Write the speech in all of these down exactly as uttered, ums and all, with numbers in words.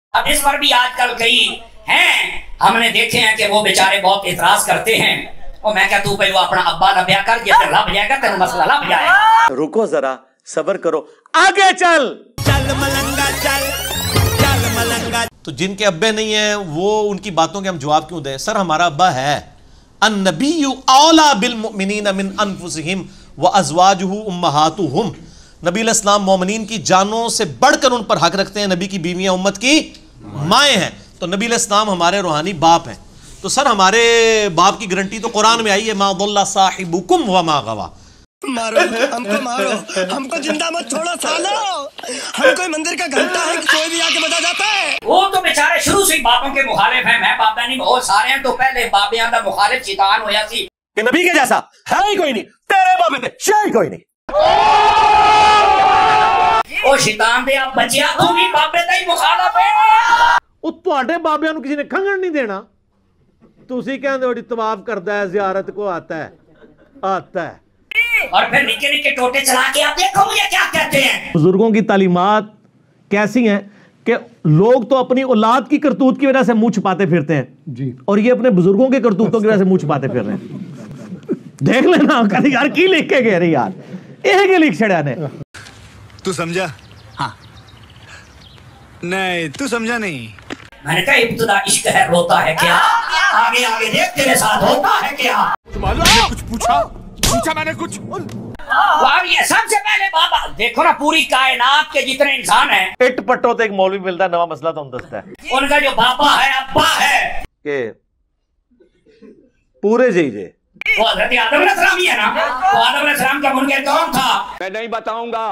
अब इस पर भी आजकल कई हैं, हमने देखे हैं कि वो बेचारे बहुत इतराज करते हैं। और मैं क्या तू पहले अपना अब्बा ना ब्याह कर, जैसे लब जाएगा तेरा मसला लब जाएगा। रुको जरा, सब्र करो, आगे चल चल मलंगा चल चल मलंगा। तो जिनके अब्बे नहीं है वो उनकी बातों के हम जवाब क्यों दें? सर हमारा अब्बा है। अन्नबिय्यु औला बिल मुमिनीन मिन अनफुसिहिम व अज़वाजुहु उम्महातुहुम। नबी अलैहिस्सलाम मोमिनीन की जानों से बढ़कर उन पर हक रखते हैं। नबी की बीवियां उम्मत की माएँ हैं, तो नबी अलैहिस्सलाम हमारे रूहानी बाप हैं। तो सर हमारे बाप की गारंटी तो कुरान में आई है, मा दल्ला साहिबुकुम व मा गवा। मारो हमको, मारो हमको, जिंदा मत छोड़ो सालो। हम कोई मंदिर का घंटा है कि कोई भी आके बजा जाता है। वो तो बेचारे शुरू से ही बापों के मुखालिफ हैं। मैं बाबा नहीं बहुत सारे हैं, तो पहले बाबियां दा मुखालिफ शैतान होया सी कि नबी के जैसा है ही कोई नहीं, तेरे बाबे थे शायद कोई नहीं। ओ शैतान दे आप बचिया, तू भी बाबे दा ही मुखालिफ है। ਉਹ ਤੁਹਾਡੇ ਬਾਬਿਆਂ ਨੂੰ ਕਿਸੇ ਨੇ ਖੰਗਣ ਨਹੀਂ ਦੇਣਾ। ਤੁਸੀਂ ਕਹਿੰਦੇ ਹੋ ਜੀ ਤਵਾਫ ਕਰਦਾ ਹੈ, ज़ियारत को आता है आता है। और फिर निके निके टोटे चला के आप देखो मुझे क्या कहते हैं। बुजुर्गों की तालीमात कैसी हैं कि लोग तो अपनी औलाद की करतूत की वजह से मुंह छुपाते फिरते हैं जी, और ये अपने बुजुर्गों के करतूतों की वजह से मुंह छुपाते फिर रहे हैं। देख लेना कभी यार की लिख के गए रे यार, एक लिख छड़ा ने। तू समझा? हाँ नहीं तू समझा नहीं। मैंने कहा इब्तिदा इश्क है रोता है क्या, आगे आगे देख तेरे साथ होता है क्या। मैंने कुछ पूछा पूछा मैंने कुछ। ये सबसे पहले बाबा देखो ना, पूरी कायनात के जितने इंसान हैं, इट पट्टो तो एक मौलवी मिलता है, नवा मसला तो दसता है। उनका जो बाबा है अब्बा है के पूरे जी जे वो हज़रत आदम अलैहिस्सलाम ही है ना। वो आदम अलैहिस्सलाम का मुनकर कौन था? मैं नहीं बताऊंगा।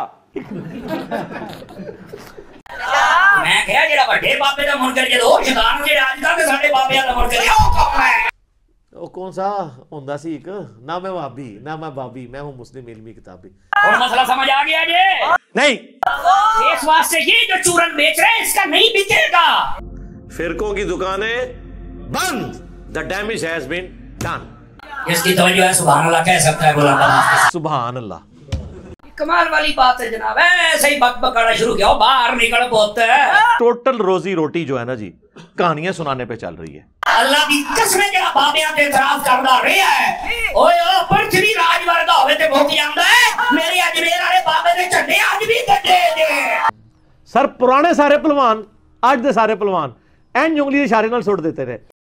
मैं कहा जेड़ा बड़े बाबे दा मुनकर जे ओ शैतान जेड़ा अजकल के साडे बाबे दा मुनकर है ओ कौन है? वो कौन सा होंदा सी एक, ना मैं भाभी ना मैं भाभी, मैं हूं मुस्लिम इल्मी किताबी। और मसला समझ आ गया जी? नहीं, इस वास्ते ये जो चूरन बेच रहे हैं इसका नहीं बिकेगा। फिरकों की दुकानें बंद, the damage has been done. इसकी तवज्जो है, सुभान अल्लाह कह सकता है गुलाम। सुभान अल्लाह, कमाल वाली बात है जनाब। ऐसे ही बक बकाना शुरू किया, बाहर निकल पोते। टोटल रोजी रोटी जो है ना जी, कहानियां सुनाने पे चल रही है। अल्लाह की कसम जरा बाबियां ते इतराज करदा रहा है। ओए ओ पृथ्वी राज वर्गा होवे ते मुक जांदा है। मेरे अजमेर वाले बाबे दे झंडे अज भी गड्डे दे। सर पुराने सारे पहलवान, अज दे सारे पहलवान एन उंगली दे इशारे नाल सुट देते रहे।